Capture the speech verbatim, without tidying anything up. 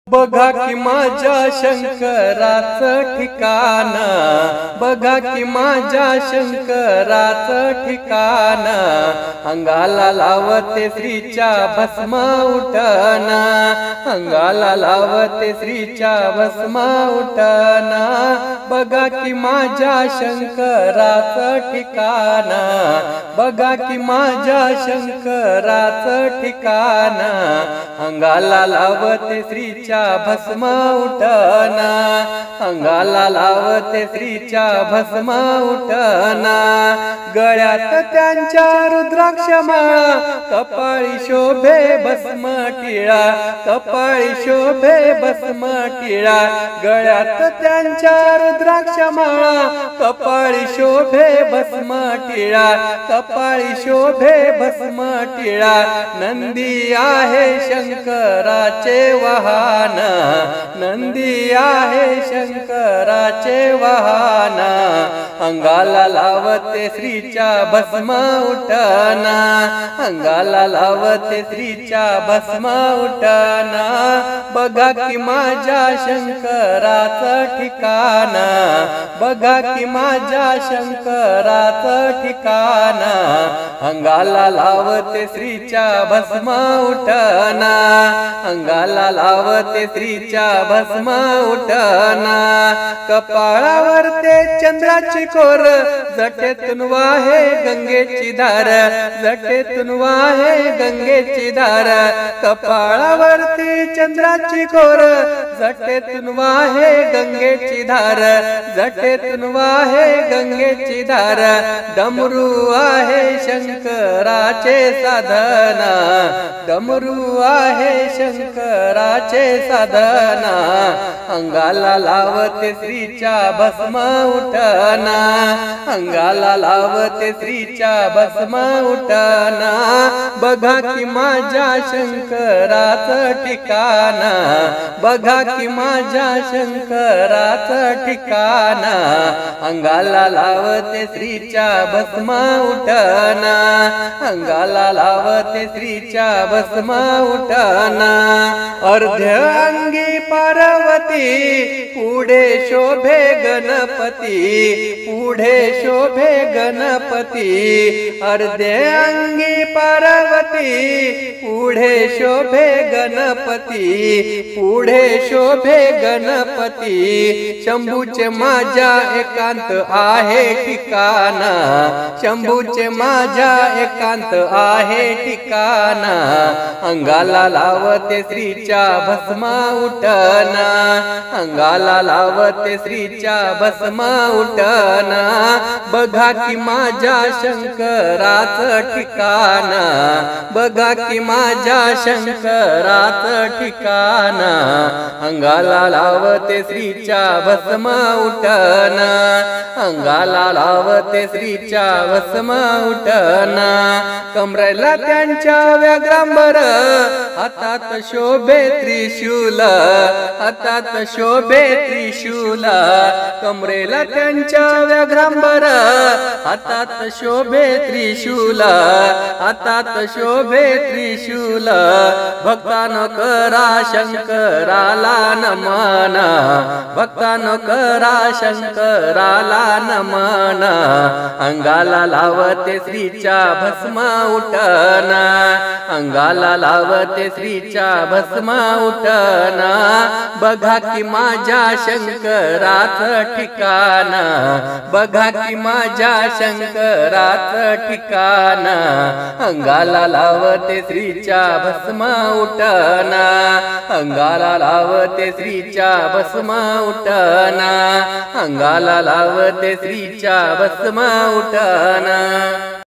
बघा की माझ्या शंकराचं ठिकाण, बघा की माझ्या शंकराचं ठिकाण, अंगाला लावते श्रीच्या भस्म उठना, अंगाला लावते श्रीच्या भस्म उठना, बघा की माझ्या शंकराचं ठिकाण, बघा की माझ्या शंकराचं ठिकाण, अंगाला लावते श्रीच्या भस्म उठना, अंगाला लावते श्रीच्या भस्म उठना, गळ्यात त्यांच्या रुद्राक्ष माळा, कपाळी शोभे भस्म टिळा, कपाळी शोभे भस्म टिळा, गळ्यात त्यांच्या रुद्राक्ष माळा, कपाळी शोभे भस्म टिळा, कपाळी शोभे भस्म टिळा, नंदी आहे शंकराचे वाहन, नंदी आहे शंकराचे वाहन, अंगाला लावते श्रीच्या भस्म उठना, अंगाला लावते श्रीच्या भस्म उठना, बघा की माझ्या शंकराचं ठिकाण, बघा की माझ्या शंकराचं ठिकाण, अंगाला लावते श्रीच्या भस्म उठना, अंगाला लावते श्रीच्या भस्म उठना, कपाळावर ते चंद्राची कोर, जटेतून वाहे गंगेची धार, जटेतून वाहे गंगेची धार, कपाळावरती चंद्राची कोर, जटेतून वाहे गंगेची धार, जटेतून वाहे गंगेची धार, डमरू आहे शंकराचे साधना, डमरू आहे शंकराचे साधना, अंगाला लावते श्रीच्या भस्म उठना, अंगाला लावते श्रीच्या भस्म उठना, बघा की माझ्या शंकराचं ठिकाण, बघा की माझ्या शंकराचं ठिकाण, अंगाला लावते श्रीच्या भस्म उठना, अंगाला लावते श्रीच्या भस्म उठना, अर्ध्य अंगी पार्वती, पुढे शोभे गणपती, पुढे शोभे गणपती, अर्धे अंगी पार्वती, पुढे शोभे गणपती, पुढे शोभे गणपती, शंभूचे माझ्या एकांत आहे ठिकाण, शंभूचे माझ्या एकांत आहे ठिकाण, अंगाला लावते श्रीच्या भस्म उठना, अंगाला लावते श्रीच्या भस्म उठना, बघा की माझ्या शंकराचं ठिकाण, बघा की माझ्या शंकराचं ठिकाण, अंगाला लावते श्रीच्या भस्म उठना, अंगाला लावते श्रीच्या भस्म उठना, कमरेला त्यांच्या व्याघ्रांबर, हातात शोभे त्रिशूल, हातात शोभे त्रिशूल, कमरेला त्यांच्या व्याघ्रांबर, हातात शोभे त्रिशूल, हातात शोभे त्रिशूल, भक्तानो करा शंकराला नमन, भक्तानो करा शंकराला नमन, अंगाला लावते श्रीच्या भस्म उठना, अंगाला लावते श्रीच्या भस्म उठना, बघा की माझ्या शंकराचं ठिकाण, बघा की माझ्या शंकराचं ठिकाण, अंगाला लावते श्रीच्या भस्म उठना, अंगाला लावते श्रीच्या भस्म उठना, अंगाला लावते श्रीच्या भस्म उठना.